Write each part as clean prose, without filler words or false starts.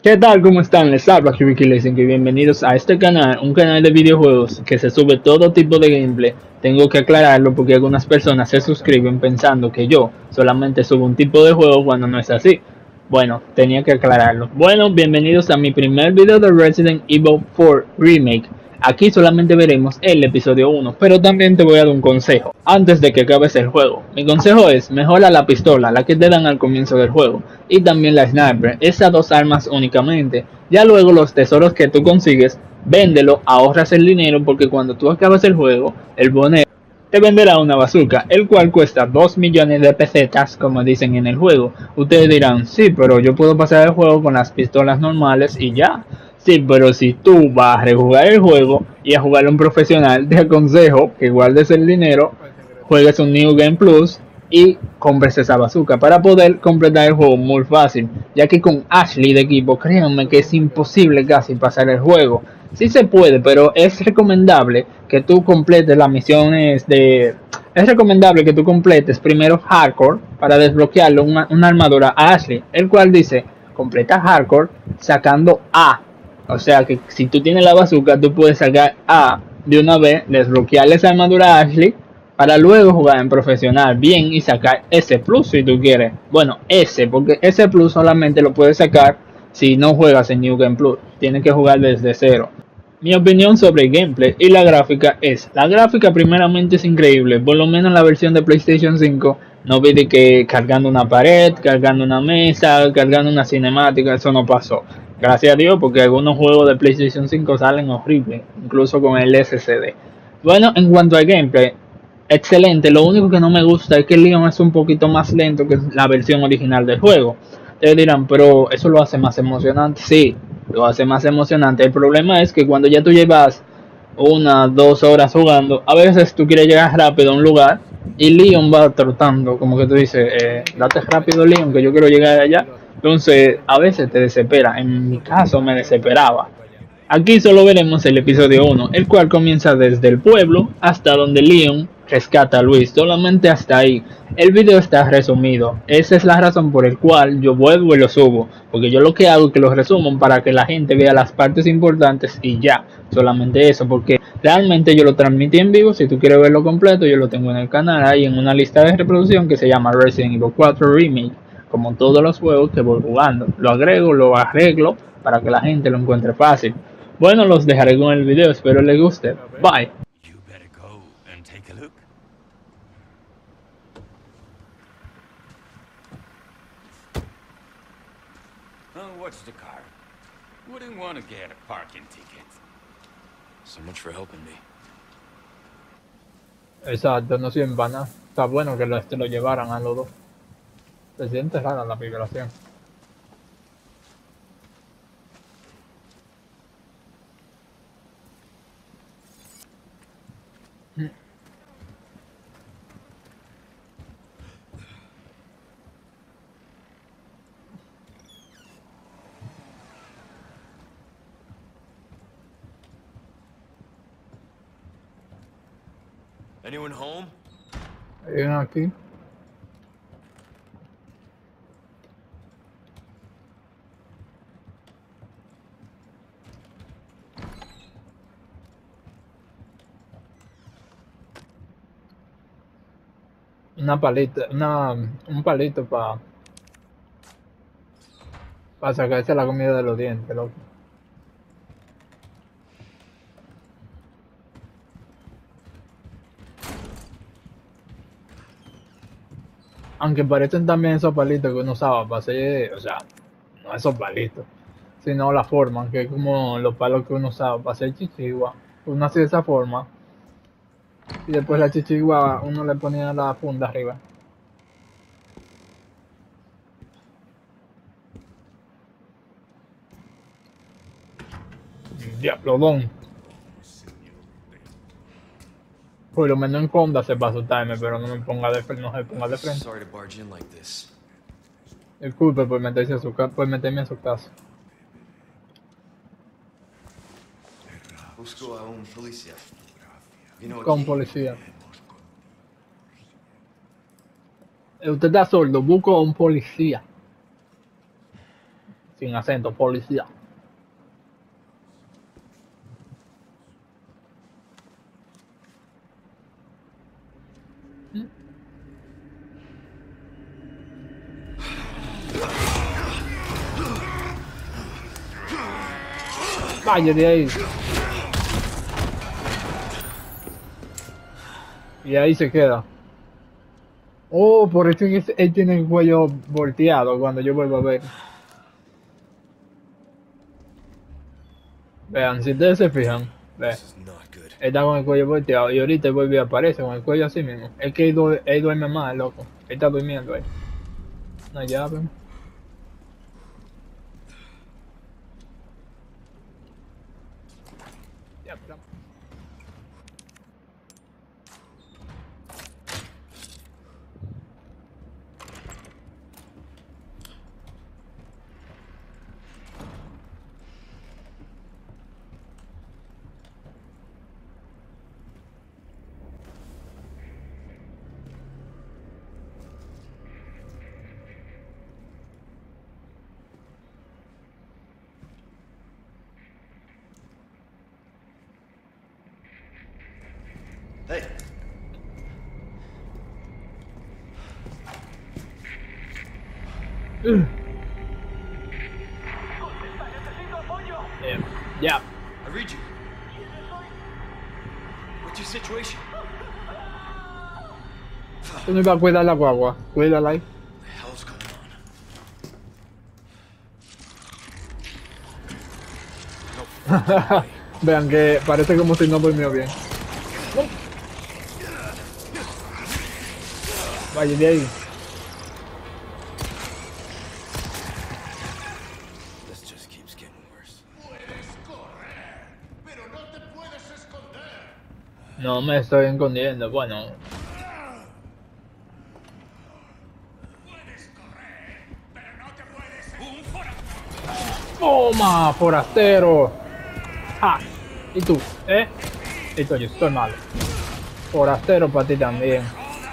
¿Qué tal? ¿Cómo están? Les habla Ricky Lessing y bienvenidos a este canal, un canal de videojuegos que se sube todo tipo de gameplay. Tengo que aclararlo porque algunas personas se suscriben pensando que yo solamente subo un tipo de juego cuando no es así. Bueno, tenía que aclararlo. Bueno, bienvenidos a mi primer video de Resident Evil 4 Remake. Aquí solamente veremos el episodio 1, pero también te voy a dar un consejo antes de que acabes el juego. Mi consejo es, mejora la pistola, la que te dan al comienzo del juego, y también la sniper, esas dos armas únicamente. Ya luego los tesoros que tú consigues, véndelo, ahorras el dinero porque cuando tú acabas el juego, el bonero te venderá una bazooka, el cual cuesta 2 millones de pesetas, como dicen en el juego. Ustedes dirán, sí, pero yo puedo pasar el juego con las pistolas normales y ya. Sí, pero si tú vas a rejugar el juego y a jugarlo un profesional, te aconsejo que guardes el dinero, juegues un New Game Plus y compres esa bazooka para poder completar el juego muy fácil, ya que con Ashley de equipo, créanme que es imposible casi pasar el juego. Sí se puede, pero es recomendable que tú completes las misiones de... Es recomendable que tú completes primero Hardcore para desbloquearlo una armadura a Ashley, el cual dice, completa Hardcore sacando A. O sea que si tú tienes la bazooka, tú puedes sacar A de una vez, desbloquearle esa armadura a Ashley para luego jugar en profesional bien y sacar ese plus si tú quieres. Bueno, ese, porque ese plus solamente lo puedes sacar si no juegas en New Game Plus. Tienes que jugar desde cero. Mi opinión sobre el gameplay y la gráfica es, la gráfica primeramente es increíble, por lo menos en la versión de PlayStation 5 no vi de que cargando una pared, cargando una mesa, cargando una cinemática, eso no pasó. Gracias a Dios porque algunos juegos de PlayStation 5 salen horribles, incluso con el SSD. Bueno, en cuanto al gameplay, excelente, lo único que no me gusta es que el Leon es un poquito más lento que la versión original del juego. Ustedes dirán, pero eso lo hace más emocionante. Sí, lo hace más emocionante. El problema es que cuando ya tú llevas 1, 2 horas jugando, a veces tú quieres llegar rápido a un lugar y Leon va trotando, como que tú dices, date rápido Leon, que yo quiero llegar allá. Entonces, a veces te desespera. En mi caso me desesperaba. Aquí solo veremos el episodio 1, el cual comienza desde el pueblo hasta donde Leon rescata a Luis, solamente hasta ahí. El video está resumido, esa es la razón por la cual yo vuelvo y lo subo, porque yo lo que hago es que lo resumo para que la gente vea las partes importantes y ya, solamente eso, porque realmente yo lo transmití en vivo, si tú quieres verlo completo yo lo tengo en el canal, ahí en una lista de reproducción que se llama Resident Evil 4 Remake, como todos los juegos que voy jugando, lo agrego, lo arreglo para que la gente lo encuentre fácil. Bueno, los dejaré con el video, espero les guste. Bye. You better go and take a look. Oh, what's the car? Wouldn't want to get a parking ticket. So much for helping me. Exacto, no soy en vana. Está bueno que lo llevaran a los dos. Se siente rara la vibración. Anyone home? Hay uno aquí. Una palita, un palito sacarse la comida de los dientes, loco. Aunque parecen también esos palitos que uno usaba para hacer, o sea, no esos palitos, sino la forma, que es como los palos que uno usaba para hacer chichigua. Uno hacía esa forma y después la chichigua uno le ponía la funda arriba. Diablo, por lo menos en Conda se va a asustarme, pero no me ponga no se ponga de frente. Sorry to barge in like this. Disculpe por por meterme en su casa. Busco a un policía. Vino Con aquí. policía. Usted está sordo, busco a un policía. sin acento, policía. Vaya de ahí. Y ahí se queda. Oh, por eso es que él tiene el cuello volteado cuando yo vuelvo a ver. Vean, si ustedes se fijan, ve, This is not good. él está con el cuello volteado y ahorita él vuelve a aparecer con el cuello así mismo. Es que él duerme más, loco. Él está durmiendo ahí. No, ya ven. Ya, pero- Hey, Ya. I read you. What's your situation? Tú no ibas a cuidar la guagua. Cuídala ahí. What the hell's going on? No. Vean que parece como si no durmió bien. Vaya de ahí. This just keeps getting worse. Puedes correr, pero no te puedes esconder. No me estoy escondiendo. Bueno, Puedes correr, pero no te puedes esconder. ¡toma, forastero! ¡Ah! ¿Y tú? ¿Eh? Listo, yo estoy malo. Forastero para ti también.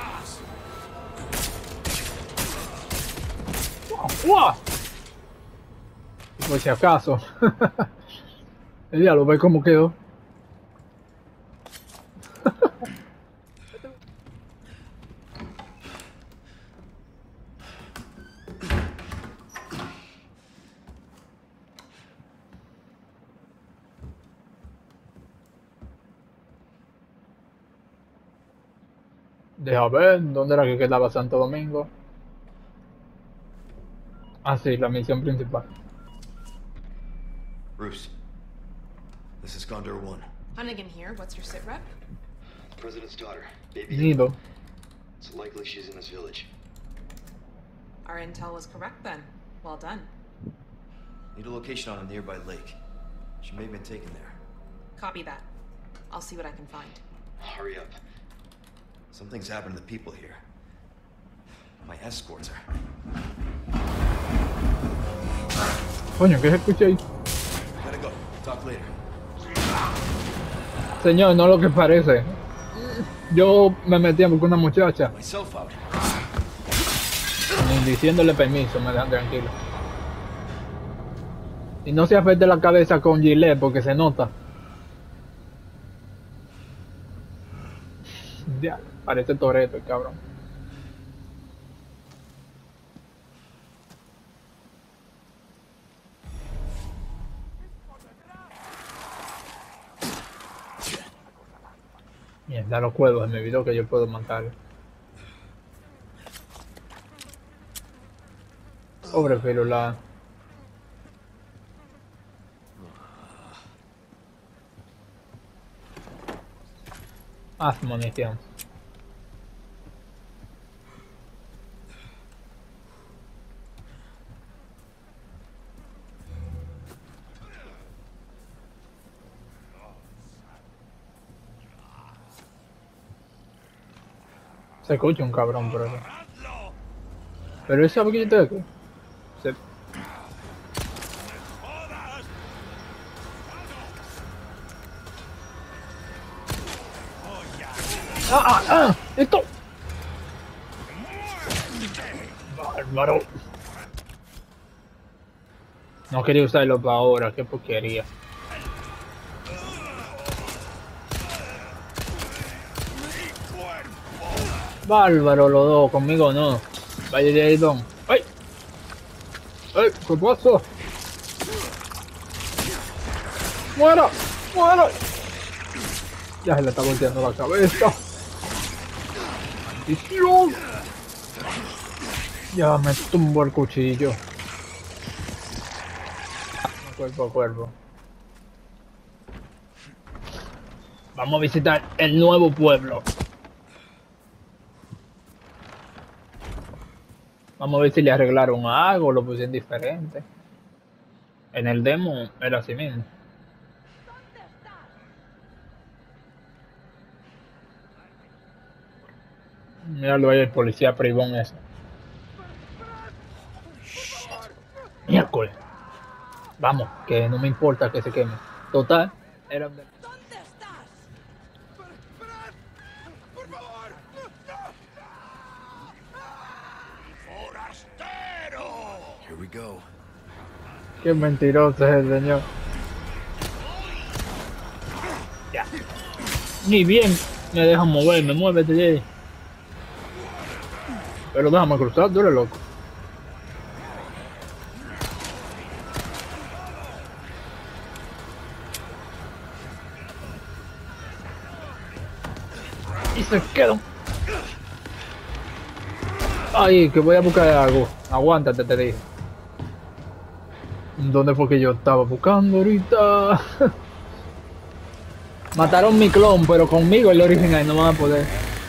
¡Wow! ¡Wow! Por si acaso. El diablo, ve cómo quedó. Deja ver, ¿dónde era que quedaba Santo Domingo? Ah, sí, la misión principal. Bruce, this is Condor 1. Hunnigan here. What's your sit rep? President's daughter, baby. Nido. It's likely she's in this village. Our intel was correct then. Well done. Need a location on a nearby lake. She may have been taken there. Copy that. I'll see what I can find. Hurry up. Something's happened to the people here. My escorts are. Coño, ¿qué se escucha ahí? Gotta go. Talk later. Señor, no lo que parece. Yo me metí a buscar una muchacha. Myself out. Ni diciéndole permiso, me dejan tranquilo. Y no se afecte la cabeza con gilet porque se nota. Ya, parece Toretto el cabrón. Mierda, los cuervos, se me olvidó que yo puedo matar. Pobre Firulais. Haz munición. Se escucha un cabrón por eso. Pero él sabe que yo estoy aquí. Se... ¡Esto! Bárbaro. No quería usarlo para ahora, qué porquería. Bárbaro los dos, conmigo no. Vaya de ahí, don. ¡Ay! ¡Ay! ¿Qué pasó? ¡Muera! ¡Muera! Ya se le está volteando la cabeza. ¡Maldición! Ya me tumbó el cuchillo. Cuerpo a cuerpo. Vamos a visitar el nuevo pueblo. Vamos a ver si le arreglaron algo, lo pusieron diferente. En el demo era así mismo. Míralo ahí, el policía privón ese. Miércoles. Vamos, que no me importa que se queme. Total, era un... Here we go. Qué mentiroso es el señor. Ya. Ni bien me dejan moverme, muévete de ahí. Pero déjame cruzar, tú eres loco. Y se quedan. Ay, que voy a buscar algo. Aguántate, te dije. ¿Dónde fue que yo estaba buscando ahorita? Mataron mi clon, pero conmigo el original no van a poder.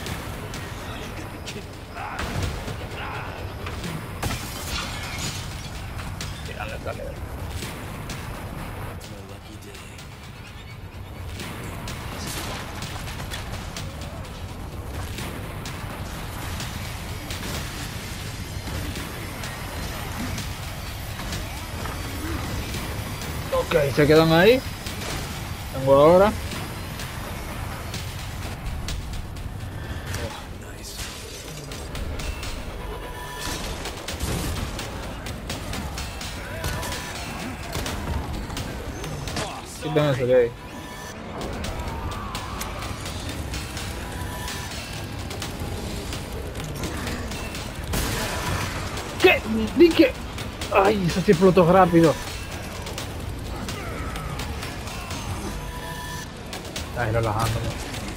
Ok, se quedan ahí. Tengo ahora. Quiten eso de ahí. ¿Qué? ¿Dije? Ay, eso sí explotó rápido. Ay, relajándome.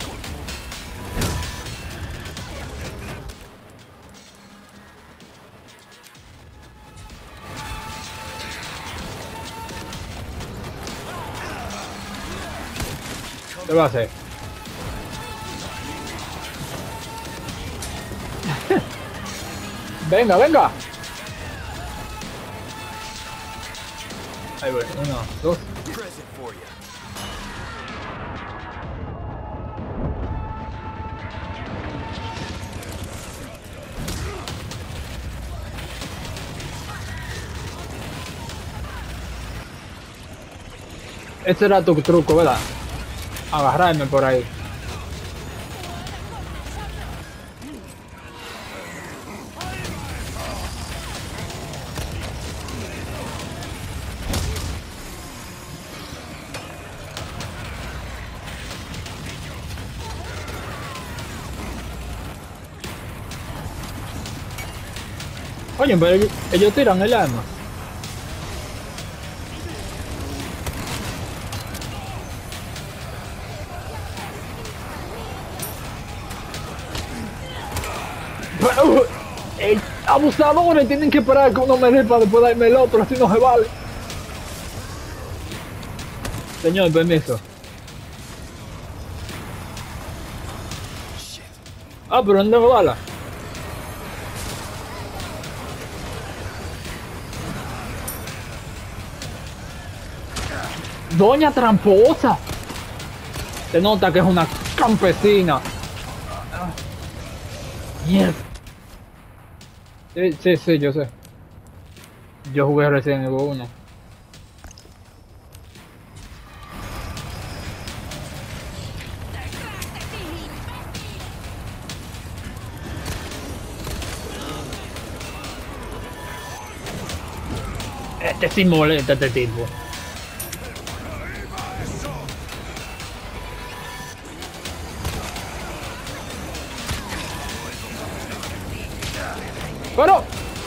¿Qué va a hacer? Venga, venga. Ahí voy, 1, 2. Present for you. Este era tu truco, ¿verdad? Agarrarme por ahí. Oye, pero ellos tiran el arma. Pero, abusadores tienen que esperar que uno me dé para después darme el otro, así no se vale. Señor, permiso. Ah, pero ¿dónde me bala? Doña Tramposa. Se nota que es una campesina. Mierda. Sí, yo sé. Yo jugué Resident Evil 1. Este sí molesta, este tipo. Pero...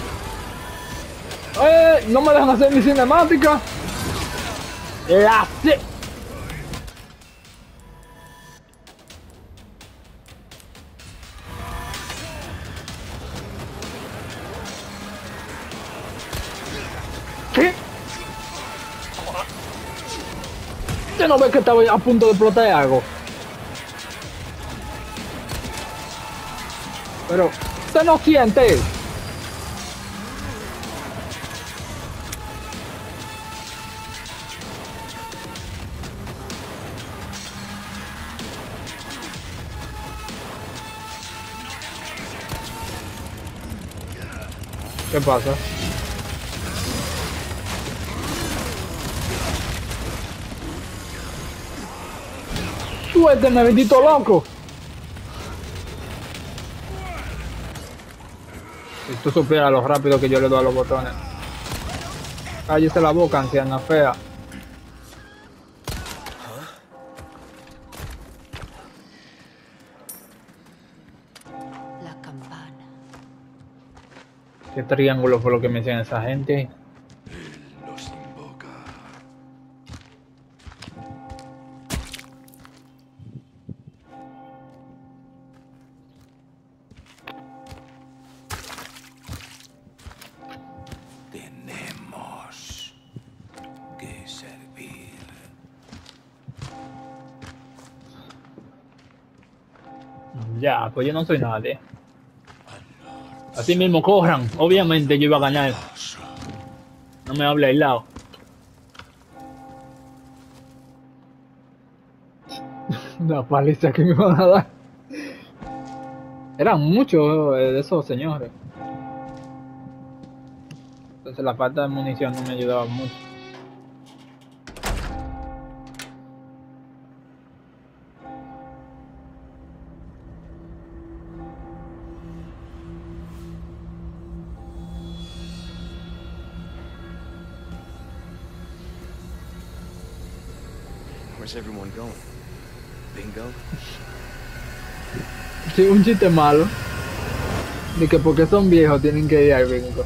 no me dejan hacer mi cinemática. La sé. ¿Qué? ¿Usted no ve que estaba a punto de explotar algo? Pero, usted no siente. ¿Qué pasa? Suélteme, bendito loco. Si tú supieras lo rápido que yo le doy a los botones. Cállese la boca, anciana fea. La campana. ¿Qué triángulo fue lo que menciona esa gente? Los invoca. Tenemos que servir. Ya, pues yo no soy nadie. Así mismo corran, obviamente yo iba a ganar. No me hable al lado. La paliza que me iban a dar. Eran muchos de esos señores. Entonces la falta de munición no me ayudaba mucho. Where's everyone going? Bingo? Sí, un chiste malo. De que porque son viejos tienen que ir al bingo.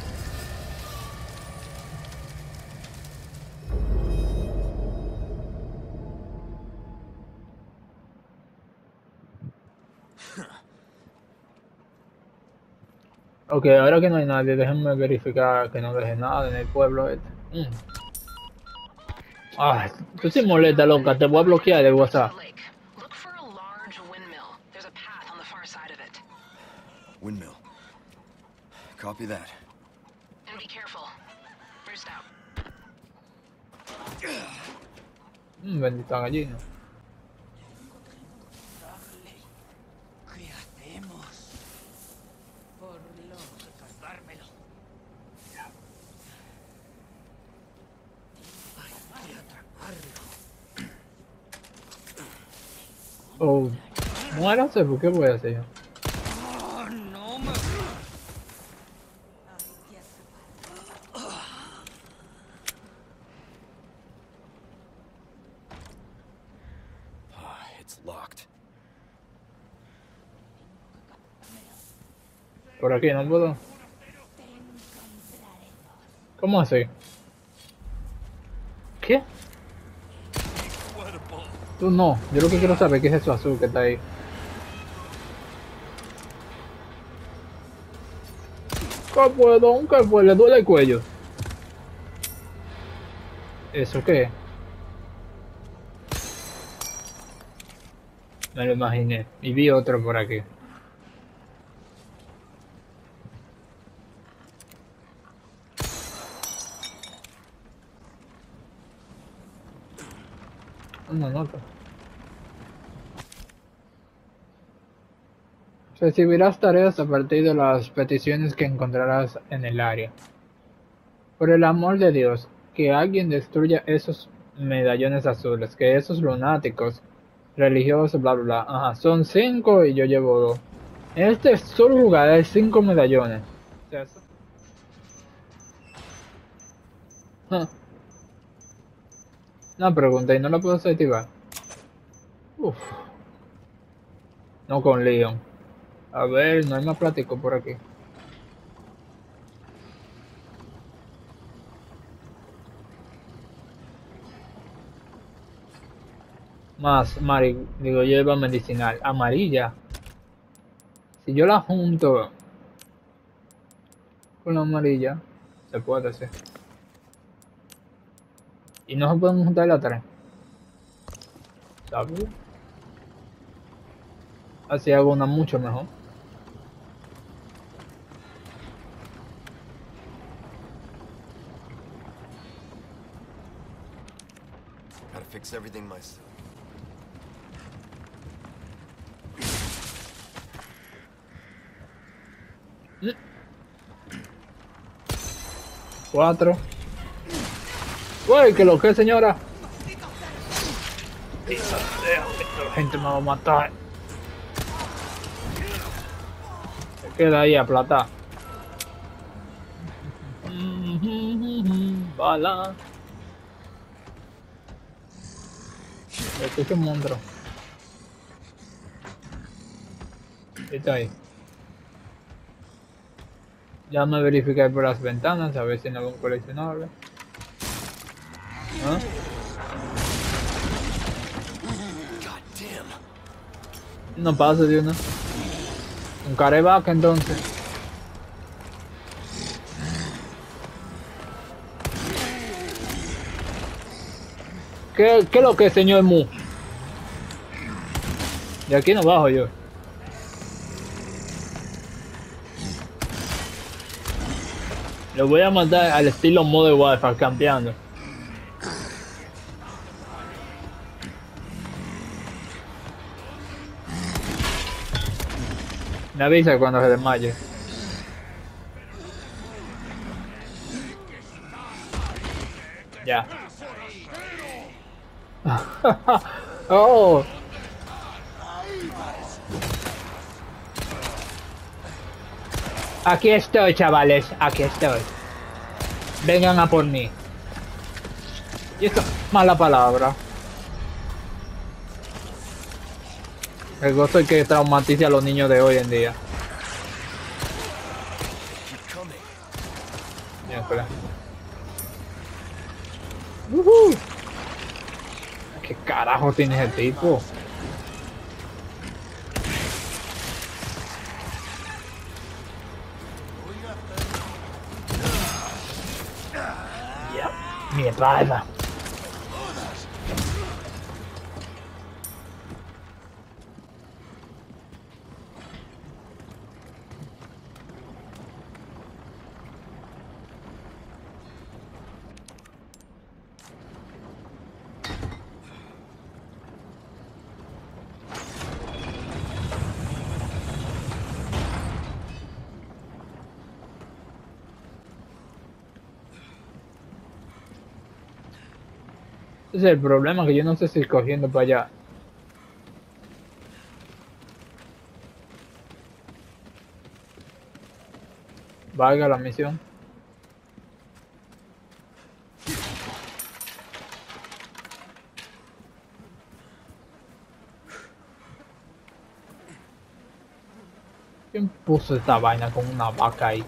Ok, ahora que no hay nadie, déjenme verificar que no deje nada en el pueblo este. Ay, tú sí molesta, loca, te voy a bloquear el WhatsApp. Look for a large windmill. There's a path on the far side of it. Windmill. Copy that. And be careful. First out. Bendita gallina. ¿Qué hacemos? Por lo recordármelo. Hay que atraparlo. Oh, muérase, ¿por qué voy a hacer yo? ¡Oh, no me... It's locked. Por aquí no puedo. ¿Cómo así? ¿Qué? Tú no, yo lo que quiero saber es qué es eso azul que está ahí. ¿Qué puedo? ¿Qué puedo? Le duele el cuello. ¿Eso qué? Me lo imaginé. Y vi otro por aquí. Una nota. Recibirás tareas a partir de las peticiones que encontrarás en el área. Por el amor de Dios, que alguien destruya esos medallones azules, que esos lunáticos religiosos, bla bla bla. Ajá, son 5 y yo llevo 2. En este solo lugar hay 5 medallones. O sea, Ah. Una pregunta, ¿y no la puedo desactivar? Uf. No con Leon. A ver, no hay más plático por aquí. Más, digo, hierba medicinal. Amarilla. Si yo la junto con la amarilla, se puede hacer. Y no se pueden juntar las tres. ¿Sabes? Así hago una mucho mejor. Gotta fix everything myself. Cuatro. Uy, que lo que, señora. La gente me va a matar. Se queda ahí a plata. Bala. Este es un monstruo. Está ahí. Ya me verifiqué por las ventanas a ver si no hay un coleccionable. ¿Ah? No pasa de una. Un careback entonces. ¿Qué es lo que es, señor Mu? De aquí no bajo yo. Lo voy a mandar al estilo Modern Warfare campeando. Me avisa cuando se desmaye. Ya. Oh. Aquí estoy, chavales. Aquí estoy. Vengan a por mí. Y esto, mala palabra. El gozo es que traumatiza a los niños de hoy en día. Bien, espera. ¿Qué carajo tiene ese tipo? Ya, mi espada. Ese es el problema, que yo no sé si cogiendo para allá. Valga la misión. ¿Quién puso esta vaina con una vaca ahí?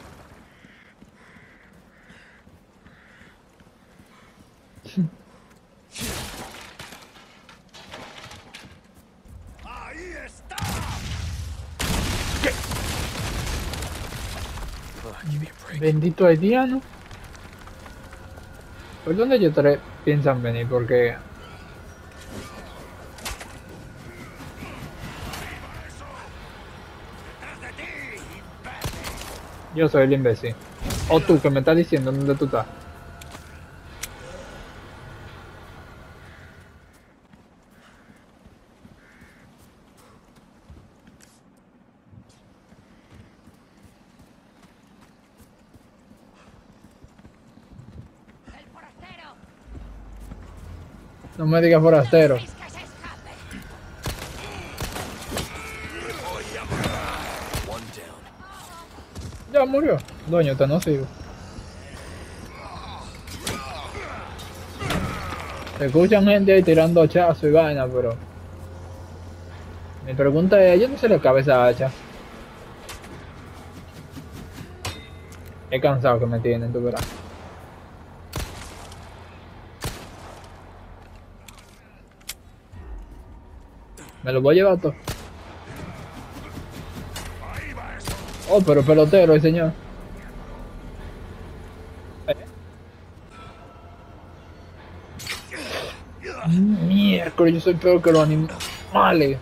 Bendito haitiano. ¿Por dónde ellos tres piensan venir? Porque yo soy el imbécil. O tú que me estás diciendo dónde tú estás. No me digas forastero. Ya murió. Doño, te no sigo. Se escuchan gente ahí tirando hachazos y vaina, pero... Mi pregunta es, ¿a ellos no se les cabe esa hacha? He cansado que me tienen, tú verás. Me lo voy a llevar todo. Oh, pero pelotero el señor. Miércoles, yo soy peor que los animales.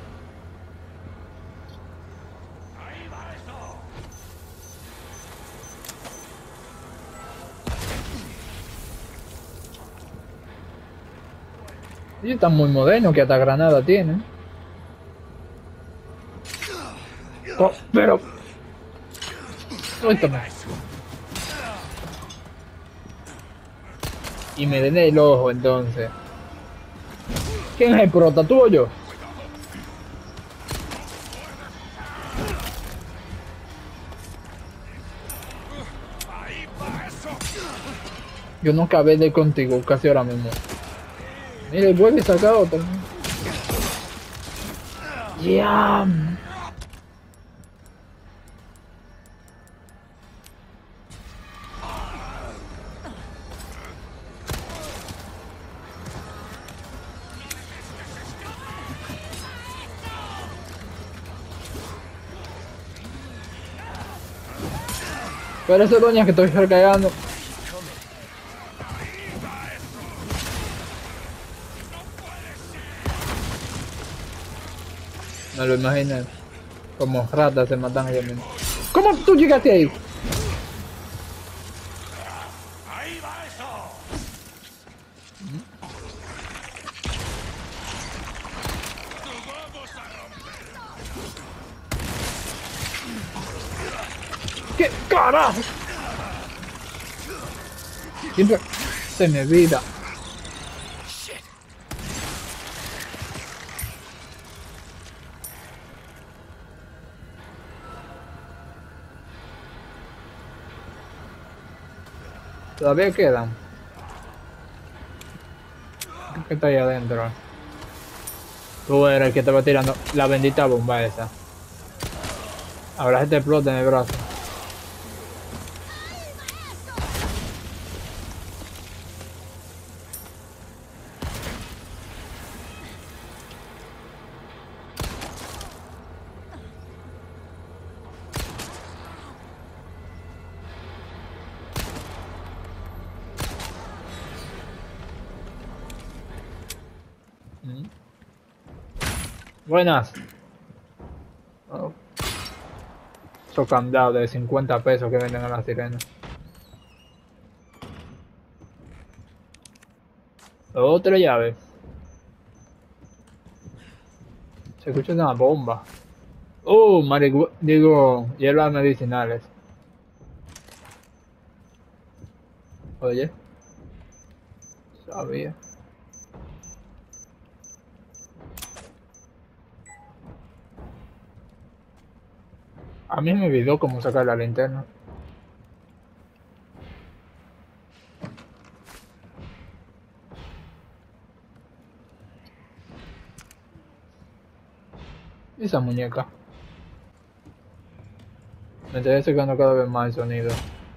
Ellos están muy modernos, que hasta granada tienen. Oh, pero... Suéltame. Y me den el ojo entonces. ¿Quién es el prota, tú o yo? Yo no acabé de contigo casi ahora mismo. Mire, vuelve y saca otro. Ya. Pero ese doña que estoy recargando. Me lo imaginé. Como ratas se matan ellos mismos. ¿Cómo tú llegaste ahí? ¡Ahí va eso! ¿Qué carajo? Siempre se me olvida. Todavía quedan. ¿Qué está ahí adentro? Tú eres el que te va tirando la bendita bomba esa. Ahora se te explota en el brazo. Buenas. Oh. Esos candados de 50 pesos que venden a la sirena. Otra llave. Se escucha una bomba. Oh, digo, hierbas medicinales. Oye. Sabía. A mí me olvidó cómo sacar la linterna. Esa muñeca. Me estoy acercando cada vez más el sonido.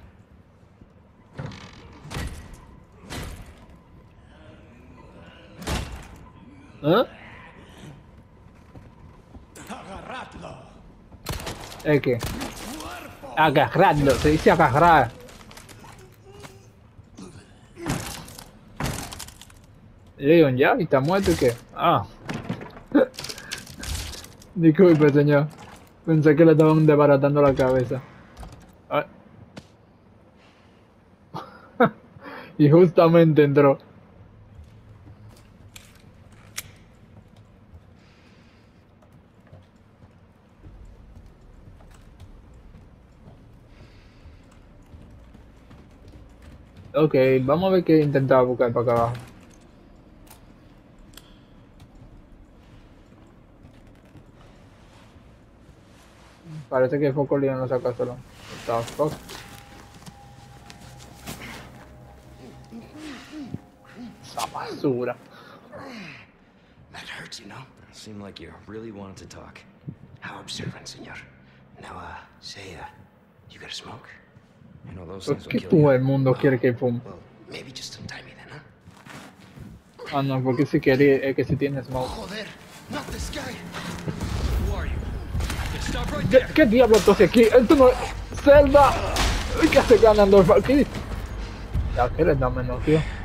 ¿Eh? Agarradlo. ¿Es qué? Agarradlo, se dice agarrar. Leon ya, y está muerto y qué. Ah. Disculpe, señor. Pensé que le estaban desbaratando la cabeza. Ay. Y justamente entró. Ok, vamos a ver qué intentaba buscar para acá abajo. Parece que el foco Leon lo saca solo. What the fuck? Esa basura. That hurts, you know? Seemed like you really wanted to talk. How observant, senor. Now, say, you got a smoke? You know, those ¿Por things will qué kill todo you. el mundo quiere que fume? Well, maybe just untie me then, huh? Ah, no, porque si quiere, es que si tiene smoke. Joder, not this guy. Who are you? Stop right there. ¿Qué diablo hace aquí? Esto no es... ¡Zelda! ¿Qué hace Ganondorf aquí? Ya, ¿qué le da menos, tío?